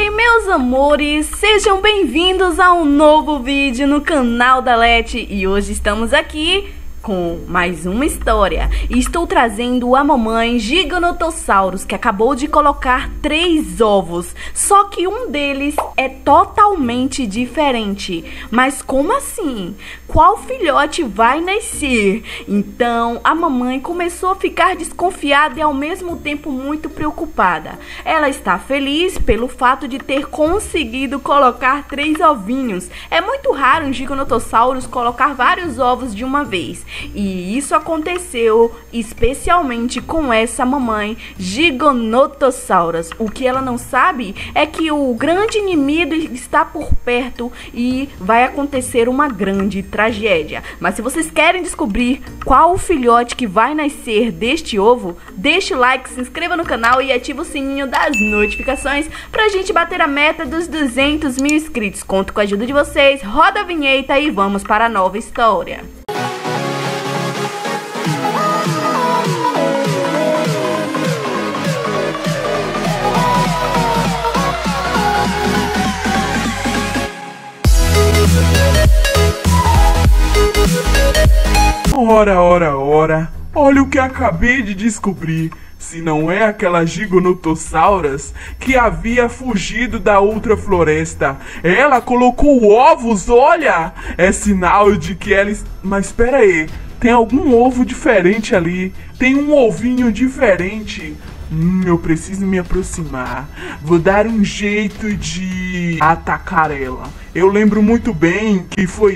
Oi, meus amores, sejam bem-vindos a um novo vídeo no canal da Leti. E hoje estamos aqui com mais uma história. E estou trazendo a mamãe Giganotosaurus, que acabou de colocar 3 ovos. Só que um deles é totalmente diferente. Mas como assim? Qual filhote vai nascer? Então a mamãe começou a ficar desconfiada e ao mesmo tempo muito preocupada. Ela está feliz pelo fato de ter conseguido colocar 3 ovinhos. É muito raro um Giganotosaurus colocar vários ovos de uma vez. E isso aconteceu especialmente com essa mamãe Giganotosaurus. O que ela não sabe é que o grande inimigo está por perto e vai acontecer uma grande tragédia. Mas se vocês querem descobrir qual o filhote que vai nascer deste ovo, deixe o like, se inscreva no canal e ative o sininho das notificações pra gente bater a meta dos 200 mil inscritos. Conto com a ajuda de vocês, roda a vinheta e vamos para a nova história. Ora, olha o que acabei de descobrir. Se não é aquela Giganotosaurus que havia fugido da outra floresta. Ela colocou ovos, olha! É sinal de que ela... Mas espera aí, tem algum ovo diferente ali. Tem um ovinho diferente. Eu preciso me aproximar. Vou dar um jeito de atacar ela. Eu lembro muito bem que foi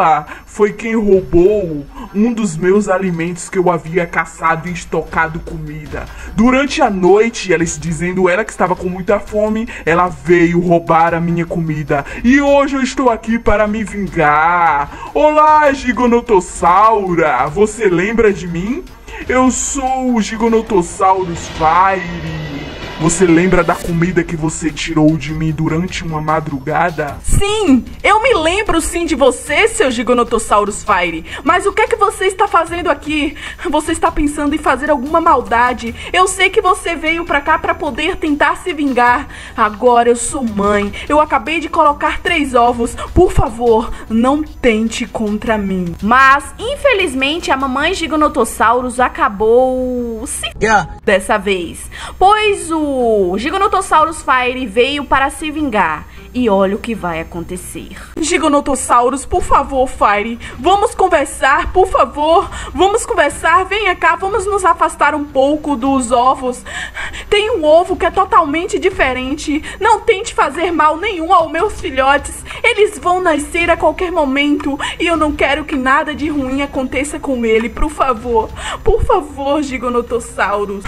quem roubou um dos meus alimentos que eu havia caçado e estocado comida. Durante a noite, dizendo ela que estava com muita fome, ela veio roubar a minha comida. E hoje eu estou aqui para me vingar. Olá, Giganotossaura! Você lembra de mim? Eu sou o Giganotosaurus Fire. Você lembra da comida que você tirou de mim durante uma madrugada? Sim, eu me lembro sim de você, seu Giganotosaurus Fire. Mas o que é que você está fazendo aqui? Você está pensando em fazer alguma maldade. Eu sei que você veio pra cá pra poder tentar se vingar. Agora eu sou mãe. Eu acabei de colocar 3 ovos. Por favor, não tente contra mim. Mas, infelizmente, a mamãe Giganotosaurus acabou dessa vez. Pois o Giganotosaurus Fire veio para se vingar. E olha o que vai acontecer. Giganotosaurus, por favor, Fire, vamos conversar, por favor. Vamos conversar, venha cá, vamos nos afastar um pouco dos ovos. Tem um ovo que é totalmente diferente. Não tente fazer mal nenhum aos meus filhotes. Eles vão nascer a qualquer momento. E eu não quero que nada de ruim aconteça com ele, por favor. Por favor, Giganotosaurus.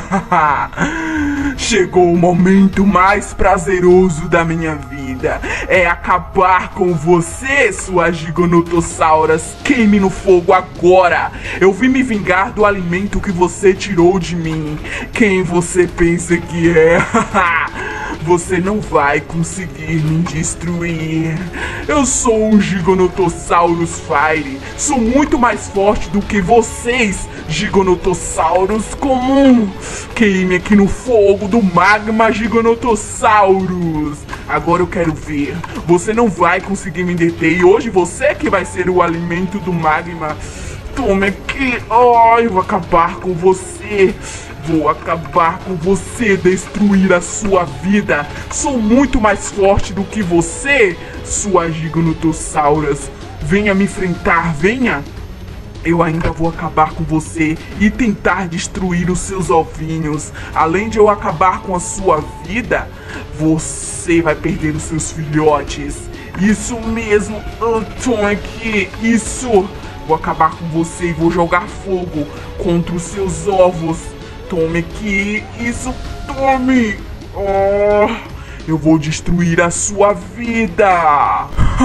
Chegou o momento mais prazeroso da minha vida. É acabar com você, sua Giganotosaurus. Queime no fogo agora. Eu vim me vingar do alimento que você tirou de mim. Quem você pensa que é? Você não vai conseguir me destruir. Eu sou um Giganotosaurus Fire. Sou muito mais forte do que vocês, Giganotosaurus comum. Queime aqui no fogo do magma, Giganotosaurus. Agora eu quero ver. Você não vai conseguir me deter. E hoje você que vai ser o alimento do magma. Tome aqui. Oh, eu vou acabar com você. Vou acabar com você, destruir a sua vida. Sou muito mais forte do que você, sua Giganotosaurus. Venha me enfrentar, venha. Eu ainda vou acabar com você e tentar destruir os seus ovinhos. Além de eu acabar com a sua vida, você vai perder os seus filhotes. Isso mesmo, toma aqui, isso. Vou acabar com você e vou jogar fogo contra os seus ovos. Tome aqui, isso, tome. Oh, eu vou destruir a sua vida.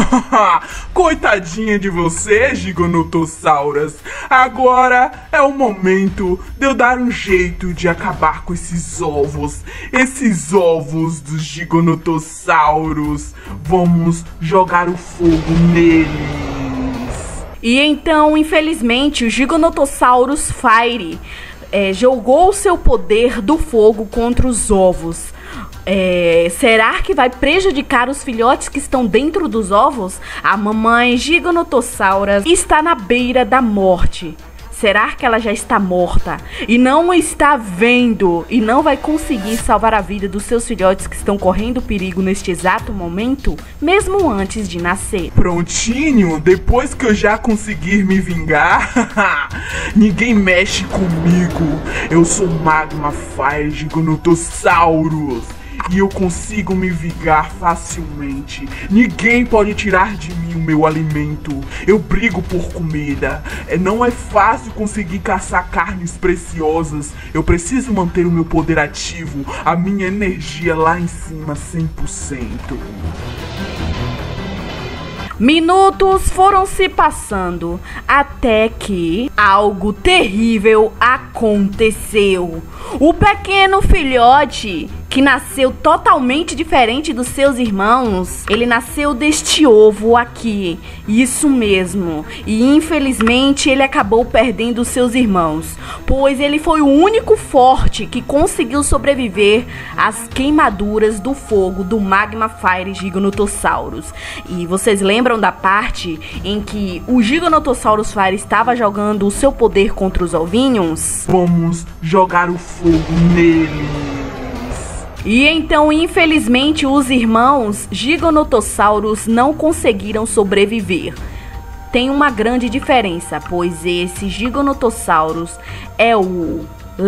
Coitadinha de você, Giganotosaurus. Agora é o momento de eu dar um jeito de acabar com esses ovos. Esses ovos dos Giganotosaurus. Vamos jogar o fogo neles. E então, infelizmente, o Giganotosaurus Fire jogou seu poder do fogo contra os ovos. Será que vai prejudicar os filhotes que estão dentro dos ovos? A mamãe Giganotosaurus está na beira da morte. Será que ela já está morta e não está vendo e não vai conseguir salvar a vida dos seus filhotes que estão correndo perigo neste exato momento, mesmo antes de nascer? Prontinho, depois que eu já conseguir me vingar, ninguém mexe comigo. Eu sou Magma Fire Giganotosaurus e eu consigo me vingar facilmente. Ninguém pode tirar de mim o meu alimento. Eu brigo por comida. Não é fácil conseguir caçar carnes preciosas. Eu preciso manter o meu poder ativo, a minha energia lá em cima 100%. Minutos foram se passando até que algo terrível aconteceu. O pequeno filhote, que nasceu totalmente diferente dos seus irmãos, ele nasceu deste ovo aqui, isso mesmo, e infelizmente ele acabou perdendo os seus irmãos, pois ele foi o único forte que conseguiu sobreviver às queimaduras do fogo do Magma Fire Giganotosaurus. E vocês lembram da parte em que o Giganotosaurus Fire estava jogando o seu poder contra os ovinhos? Vamos jogar o fogo nele. E então, infelizmente, os irmãos Giganotosaurus não conseguiram sobreviver. Tem uma grande diferença, pois esse Giganotosaurus é o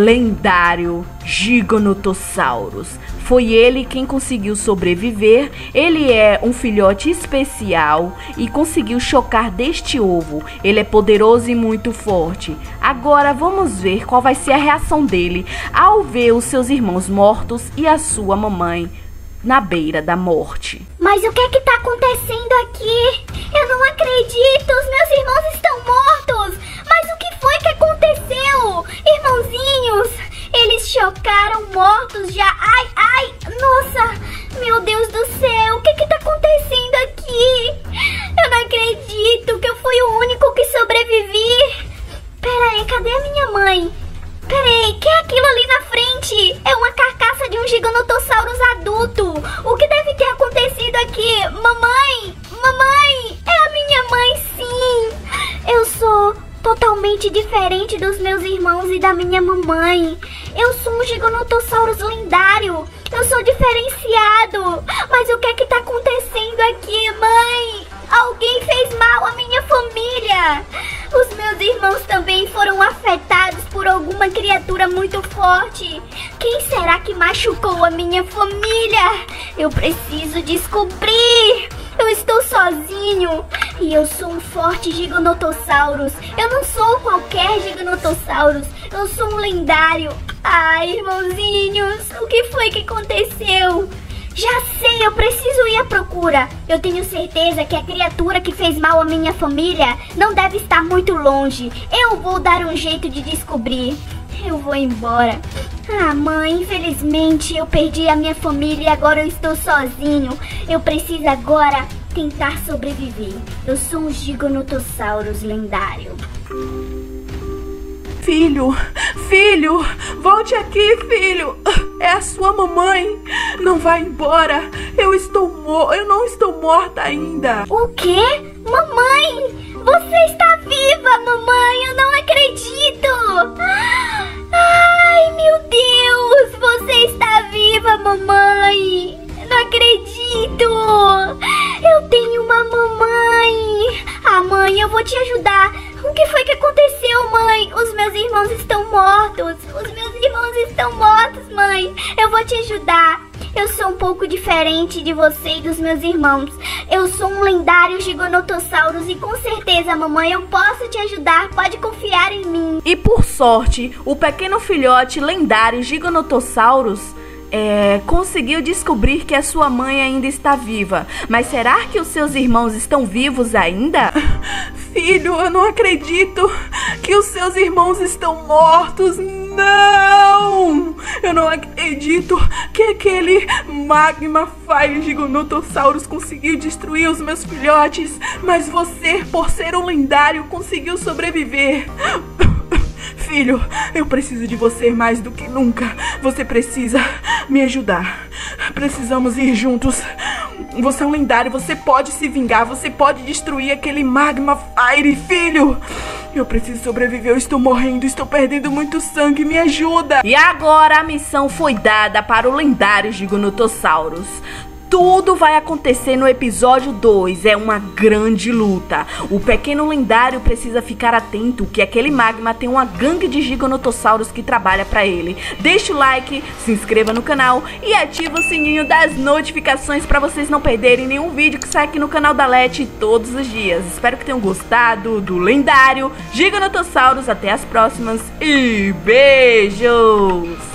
lendário Giganotosaurus. Foi ele quem conseguiu sobreviver. Ele é um filhote especial e conseguiu chocar deste ovo. Ele é poderoso e muito forte. Agora vamos ver qual vai ser a reação dele ao ver os seus irmãos mortos e a sua mamãe na beira da morte. Mas o que é que tá acontecendo aqui? Eu não acredito, os meus irmãos estão mortos. Mas o que foi que aconteceu? Irmãozinhos, eles chocaram mortos já. Ai, nossa, meu Deus do céu, o que que tá acontecendo aqui? Eu não acredito que eu fui o único que sobrevivi. Pera aí, cadê a minha mãe? Pera aí, que é aquilo ali na frente? É uma carcaça de um Giganotosaurus adulto. O que deve ter acontecido aqui? Mamãe, é a minha mãe, sim. Eu sou totalmente diferente dos meus irmãos e da minha mamãe. Eu sou um Giganotosaurus lendário. Eu sou diferenciado. Mas o que é que tá acontecendo aqui, mãe? Alguém fez mal à minha família. Os meus irmãos também foram afetados por alguma criatura muito forte. Quem será que machucou a minha família? Eu preciso descobrir. Eu estou sozinho e eu sou um forte Giganotosaurus. Eu não sou qualquer Giganotosaurus. Eu sou um lendário. Ai, irmãozinhos, o que foi que aconteceu? Já sei, eu preciso ir à procura. Eu tenho certeza que a criatura que fez mal à minha família não deve estar muito longe. Eu vou dar um jeito de descobrir. Eu vou embora. Ah, mãe, infelizmente eu perdi a minha família e agora eu estou sozinho. Eu preciso agora tentar sobreviver. Eu sou um Giganotosaurus lendário. Filho, volte aqui, filho. É a sua mamãe. Não vai embora. Eu não estou morta ainda. O quê? Mamãe, você está viva, mamãe. Eu não acredito. Ai, meu Deus, você está viva, mamãe. Não acredito. Eu tenho uma mamãe. Ah, mãe, eu vou te ajudar. O que foi que aconteceu, mãe? Os meus irmãos estão mortos. Os meus irmãos estão mortos, mãe. Eu vou te ajudar. Eu sou um pouco diferente de você e dos meus irmãos. Eu sou um lendário Giganotosaurus e com certeza, mamãe, eu posso te ajudar. Pode confiar em mim. E por sorte, o pequeno filhote lendário Giganotosaurus conseguiu descobrir que a sua mãe ainda está viva. Mas será que os seus irmãos estão vivos ainda? Filho, eu não acredito que os seus irmãos estão mortos. Não! Eu não acredito que aquele Magma Fire Giganotosaurus conseguiu destruir os meus filhotes. Mas você, por ser um lendário, conseguiu sobreviver. Filho, eu preciso de você mais do que nunca. Você precisa me ajudar. Precisamos ir juntos. Você é um lendário, você pode se vingar, você pode destruir aquele Magma Fire, filho. Eu preciso sobreviver, eu estou morrendo, estou perdendo muito sangue, me ajuda. E agora a missão foi dada para o lendário Giganotosaurus. Tudo vai acontecer no episódio 2, é uma grande luta. O pequeno lendário precisa ficar atento que aquele magma tem uma gangue de Giganotossauros que trabalha para ele. Deixa o like, se inscreva no canal e ativa o sininho das notificações para vocês não perderem nenhum vídeo que sai aqui no canal da Leti todos os dias. Espero que tenham gostado do lendário Giganotosaurus. Até as próximas e beijos!